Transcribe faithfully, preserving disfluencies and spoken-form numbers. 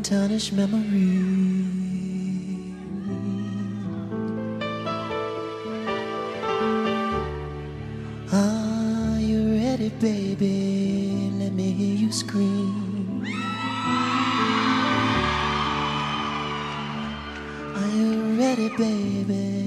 tarnish memory. Are you ready, baby? Let me hear you scream. Are you ready, baby?